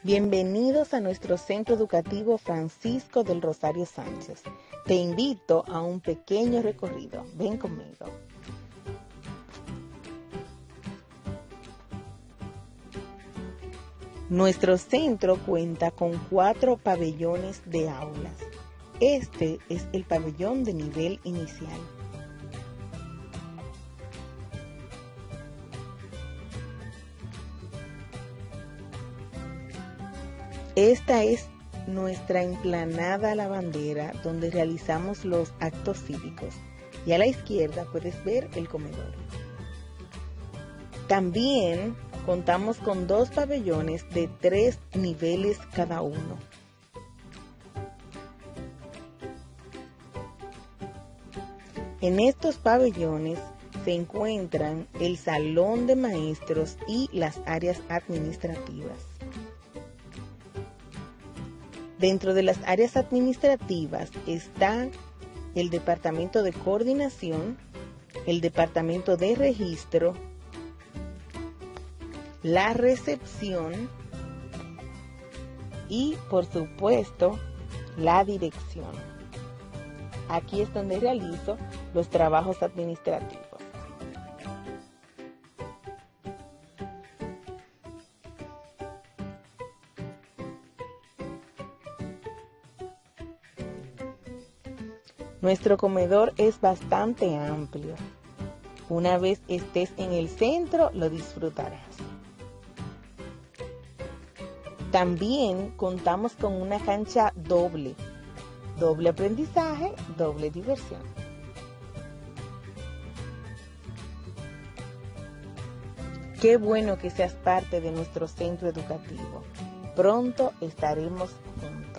Bienvenidos a nuestro Centro Educativo Francisco del Rosario Sánchez. Te invito a un pequeño recorrido. Ven conmigo. Nuestro centro cuenta con 4 pabellones de aulas. Este es el pabellón de nivel inicial. Esta es nuestra explanada a la bandera donde realizamos los actos cívicos y a la izquierda puedes ver el comedor. También contamos con 2 pabellones de 3 niveles cada uno. En estos pabellones se encuentran el salón de maestros y las áreas administrativas. Dentro de las áreas administrativas está el departamento de coordinación, el departamento de registro, la recepción y, por supuesto, la dirección. Aquí es donde realizo los trabajos administrativos. Nuestro comedor es bastante amplio. Una vez estés en el centro, lo disfrutarás. También contamos con una cancha doble. Doble aprendizaje, doble diversión. Qué bueno que seas parte de nuestro centro educativo. Pronto estaremos juntos.